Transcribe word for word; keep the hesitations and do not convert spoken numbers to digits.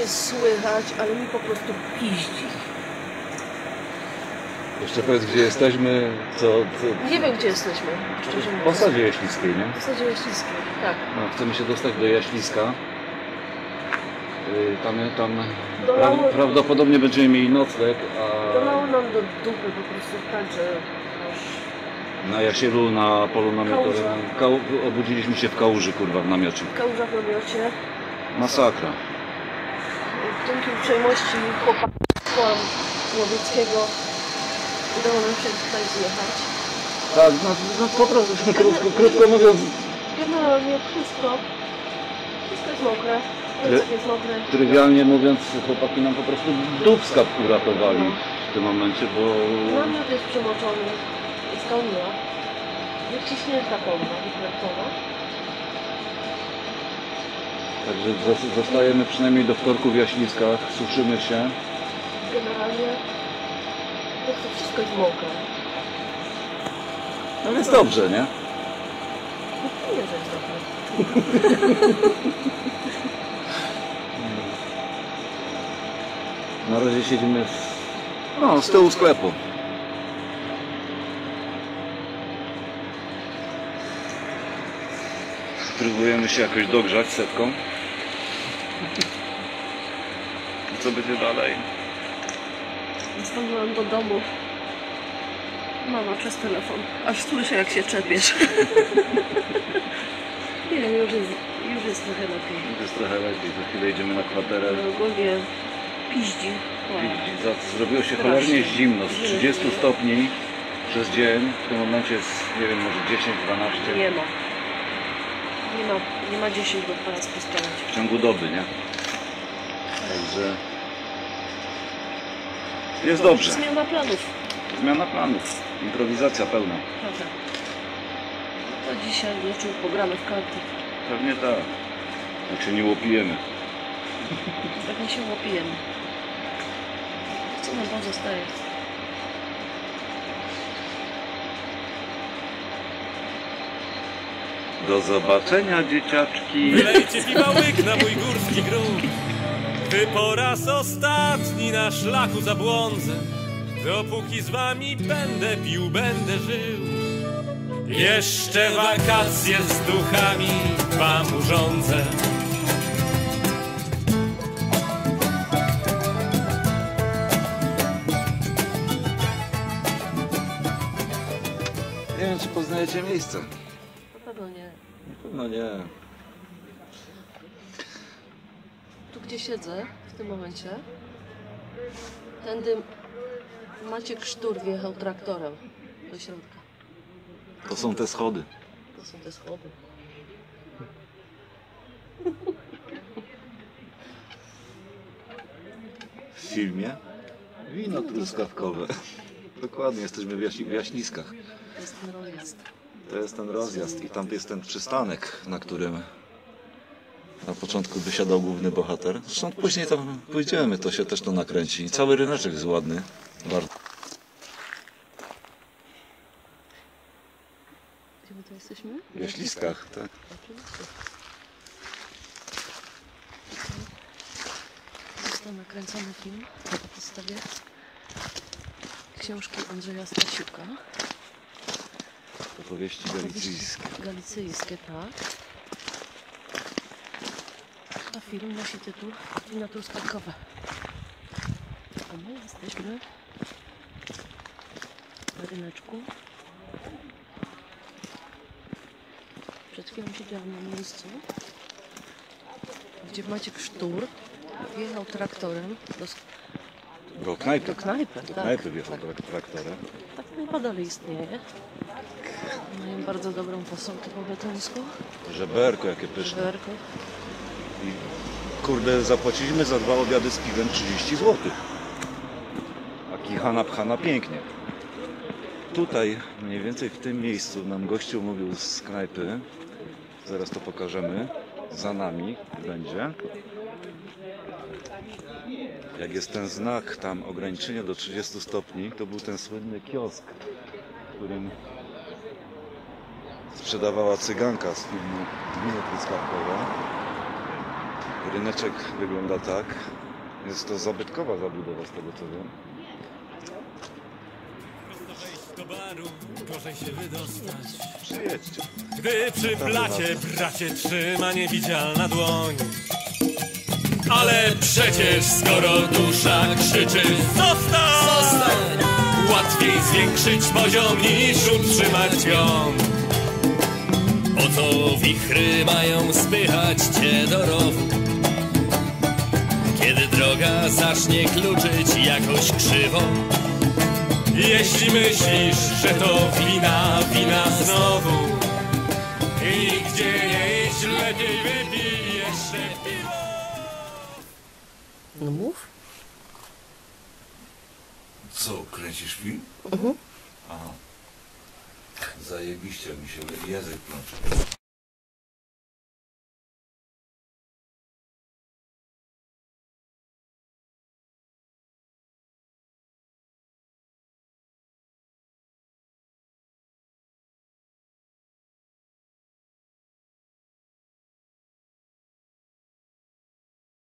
jest słychać, ale mi po prostu piździ. Jeszcze powiedz, gdzie jesteśmy, co... co... Nie wiem, gdzie jesteśmy, szczerze W mówiąc. Posadzie Jaślickiej, nie? W Posadzie Jaślickiej, tak. No, chcemy się dostać do Jaśliska. Yy, tam tam Dolało- pra prawdopodobnie będziemy mieli nocleg, a Dolało nam do dupy po prostu tak, że aż... na Jasielu, na polu namiotowym, Kałuża. kał obudziliśmy się w kałuży, kurwa, w namiocie. Kałuża w namiocie. Masakra. Dzięki uprzejmości chłopaka Łowieckiego udało nam się tutaj zjechać. Tak, no, no po prostu, krótko, krótko mówiąc, Generalnie wszystko, wszystko jest mokre, plecak jest mokry. trywialnie mówiąc, chłopaki nam po prostu dubska uratowali w tym momencie, bo... Namiot jest przemoczony, jest kołnia, wyciśnięta kołnia, wykręcona. Także zos- zostajemy przynajmniej do wtorku w Jaśliskach, suszymy się. Generalnie po prostu wszystko jest mokre. No więc dobrze, nie? Nie, że jest dobre. Na razie siedzimy w... no, z tyłu sklepu. Próbujemy się jakoś dogrzać setką. I co będzie dalej? Dzwoniłam do domu. Mama przez telefon. Aż słyszę, jak się czepiesz. Nie wiem, już jest, już jest trochę lepiej. Jest trochę lepiej, za chwilę idziemy na kwaterę. Ale ogólnie piździ. Wow. I za- Zrobiło się cholernie zimno, z trzydziestu stopni przez dzień. W tym momencie jest, nie wiem, może dziesięć dwanaście. Nie ma. Nie ma, nie ma dziesięć, bo teraz postawić. W ciągu doby, nie? Także... jest dobrze. Zmiana planów. Zmiana planów. Improwizacja pełna. Prawda. To dzisiaj wieczór pogramy w karty. Pewnie tak. Jak się nie łopijemy. Pewnie się łopijemy. Co nam pozostaje? Do zobaczenia, dzieciaczki. Wylejcie piwa łyk na mój górski grunt, gdy po raz ostatni na szlaku zabłądzę. Dopóki z wami będę pił, będę żył. Jeszcze wakacje z duchami wam urządzę. Nie wiem, czy poznajecie miejsce. Na pewno nie. No nie. Tu, gdzie siedzę w tym momencie, tędy Maciek Sztur wjechał traktorem do środka. To są te schody. To są te schody. W filmie wino truskawkowe. Dokładnie, jesteśmy w, Jaś w Jaśliskach. To jest ten rozjazd. To jest ten rozjazd i tam jest ten przystanek, na którym na początku wysiadał główny bohater. Zresztą później tam pójdziemy, to się też to nakręci. Cały ryneczek jest ładny. Bardzo. Gdzie my tu jesteśmy? W Jaśliskach, tak. Oczywiście. Został nakręcony film na podstawie książki Andrzeja Stasiuka. Opowieści galicyjskie. Galicyjskie, tak. A film nosi tytuł Wina truskawkowe. A my jesteśmy na ryneczku. Przed chwilą siedziałam na miejscu, gdzie Maciek Sztur wjechał traktorem do, Do knajpy. do knajpy. Do Tak, knajpy wjechał tak. trak- traktorem. Tak chyba dalej istnieje. Mają bardzo dobrą posolkę po bretońsku. Żeberko jakie pyszne. Żeberko. I kurde, zapłaciliśmy za dwa obiady z piwem trzydzieści złotych. A kichana pchana pięknie. Tutaj, mniej więcej w tym miejscu, nam gościu mówił z knajpy. Zaraz to pokażemy. Za nami będzie. Jak jest ten znak tam ograniczenie do trzydziestu stopni, to był ten słynny kiosk, w którym sprzedawała cyganka z filmu Wino truskawkowe. Ryneczek wygląda tak. Jest to zabytkowa zabudowa, z tego co wiem. Prosto wejść do baru, gorzej się wydostać. Przyjedźcie. Gdy przy blacie bracie trzyma niewidzialna dłoń. Ale przecież skoro dusza krzyczy zostań, zostań, łatwiej zwiększyć poziom niż utrzymać ją. Po co wichry mają spychać cię do rowu, kiedy droga zacznie kluczyć jakoś krzywo? Jeśli myślisz, że to wina, wina znowu, i gdzie nie iść, lepiej wypij jeszcze piwo. No mów. Co, kręcisz film? Mhm. Aha. Zajebiście mi się język plącze.